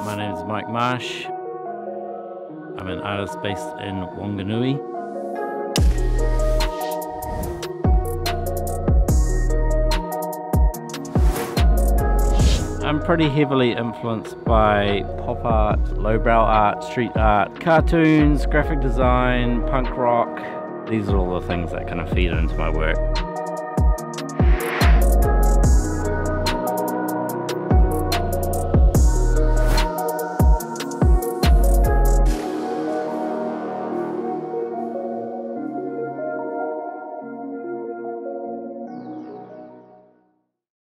My name is Mike Marsh. I'm an artist based in Wanganui. I'm pretty heavily influenced by pop art, lowbrow art, street art, cartoons, graphic design, punk rock. These are all the things that kind of feed into my work.